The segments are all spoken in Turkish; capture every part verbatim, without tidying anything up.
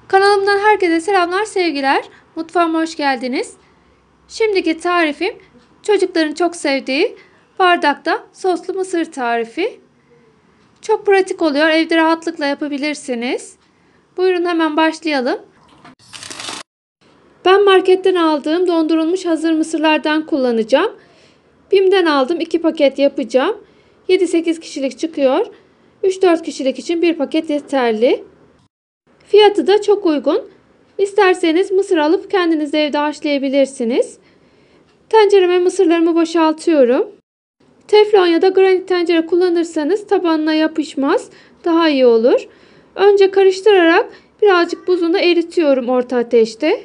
Kanalımdan herkese selamlar, sevgiler. Mutfağıma hoş geldiniz. Şimdiki tarifim çocukların çok sevdiği bardakta soslu mısır tarifi. Çok pratik oluyor. Evde rahatlıkla yapabilirsiniz. Buyurun hemen başlayalım. Ben marketten aldığım dondurulmuş hazır mısırlardan kullanacağım. Bim'den aldım. iki paket yapacağım. yedi sekiz kişilik çıkıyor. üç dört kişilik için bir paket yeterli. Fiyatı da çok uygun. İsterseniz mısır alıp kendiniz de evde haşlayabilirsiniz. Tencereme mısırlarımı boşaltıyorum. Teflon ya da granit tencere kullanırsanız tabanına yapışmaz. Daha iyi olur. Önce karıştırarak birazcık buzunu eritiyorum orta ateşte.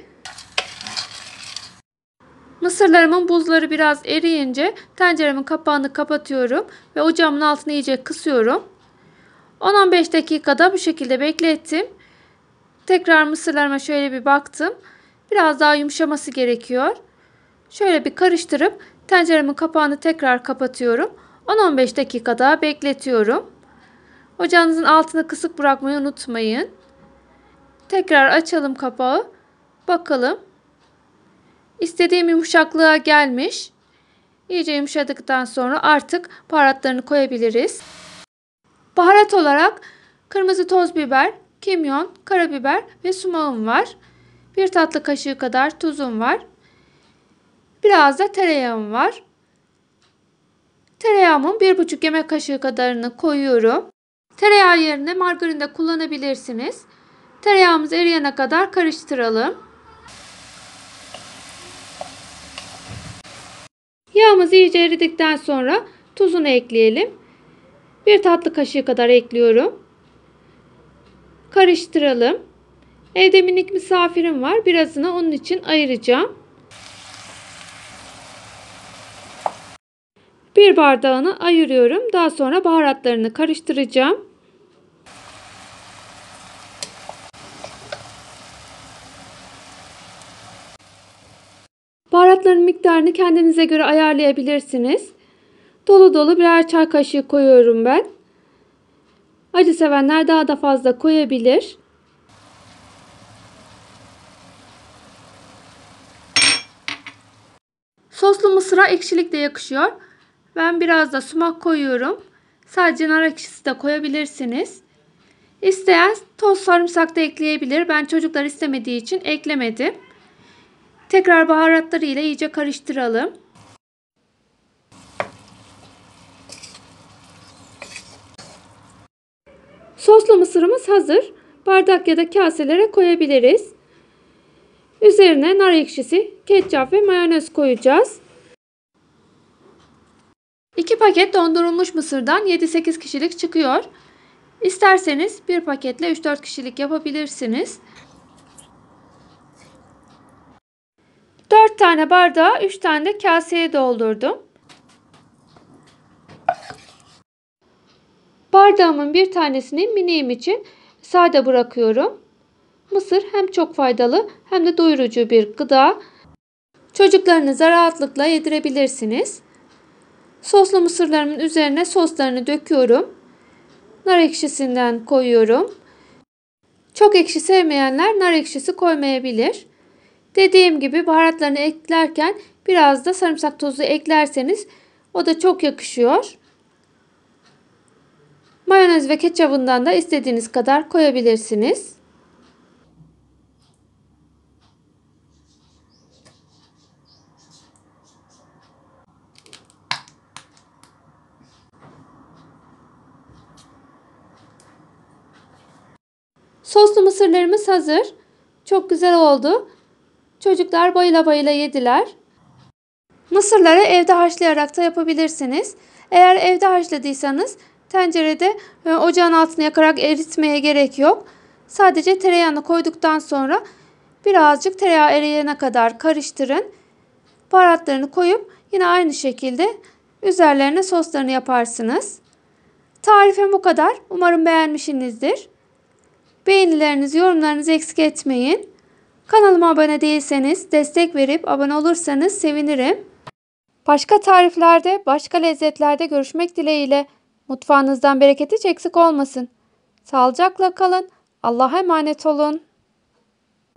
Mısırlarımın buzları biraz eriyince tenceremin kapağını kapatıyorum ve ocağımın altını iyice kısıyorum. on on beş dakikada bu şekilde beklettim. Tekrar mısırlarıma şöyle bir baktım. Biraz daha yumuşaması gerekiyor. Şöyle bir karıştırıp tenceremin kapağını tekrar kapatıyorum. on on beş dakika daha bekletiyorum. Ocağınızın altını kısık bırakmayı unutmayın. Tekrar açalım kapağı. Bakalım. İstediğim yumuşaklığa gelmiş. İyice yumuşadıktan sonra artık baharatlarını koyabiliriz. Baharat olarak kırmızı toz biber, kimyon, karabiber ve sumağım var. Bir tatlı kaşığı kadar tuzum var. Biraz da tereyağım var. Tereyağımın bir buçuk yemek kaşığı kadarını koyuyorum. Tereyağı yerine margarin de kullanabilirsiniz. Tereyağımız eriyene kadar karıştıralım. Yağımız iyice eridikten sonra tuzunu ekleyelim. Bir tatlı kaşığı kadar ekliyorum. Karıştıralım. Evde minik misafirim var. Birazını onun için ayıracağım. Bir bardağını ayırıyorum. Daha sonra baharatlarını karıştıracağım. Baharatların miktarını kendinize göre ayarlayabilirsiniz. Dolu dolu birer çay kaşığı koyuyorum ben. Acı sevenler daha da fazla koyabilir. Soslu mısıra ekşilik de yakışıyor. Ben biraz da sumak koyuyorum. Sadece nar ekşisi de koyabilirsiniz. İsteyen toz sarımsak da ekleyebilir. Ben çocuklar istemediği için eklemedim. Tekrar baharatları ile iyice karıştıralım. Soslu mısırımız hazır. Bardak ya da kaselere koyabiliriz. Üzerine nar ekşisi, ketçap ve mayonez koyacağız. iki paket dondurulmuş mısırdan yedi sekiz kişilik çıkıyor. İsterseniz bir paketle üç dört kişilik yapabilirsiniz. dört tane bardağa üç tane de kaseye doldurdum. Bardağımın bir tanesini miniğim için sade bırakıyorum. Mısır hem çok faydalı hem de doyurucu bir gıda. Çocuklarınıza rahatlıkla yedirebilirsiniz. Soslu mısırlarımın üzerine soslarını döküyorum. Nar ekşisinden koyuyorum. Çok ekşi sevmeyenler nar ekşisi koymayabilir. Dediğim gibi baharatlarını eklerken biraz da sarımsak tozu eklerseniz o da çok yakışıyor. Mayonez ve ketçabından da istediğiniz kadar koyabilirsiniz. Soslu mısırlarımız hazır. Çok güzel oldu. Çocuklar bayıla bayıla yediler. Mısırları evde haşlayarak da yapabilirsiniz. Eğer evde haşladıysanız tencerede ocağın altını yakarak eritmeye gerek yok. Sadece tereyağını koyduktan sonra birazcık tereyağı eriyene kadar karıştırın. Baharatlarını koyup yine aynı şekilde üzerlerine soslarını yaparsınız. Tarifim bu kadar. Umarım beğenmişsinizdir. Beğenilerinizi, yorumlarınızı eksik etmeyin. Kanalıma abone değilseniz destek verip abone olursanız sevinirim. Başka tariflerde, başka lezzetlerde görüşmek dileğiyle. Mutfağınızdan bereket hiç eksik olmasın. Sağlıcakla kalın. Allah'a emanet olun.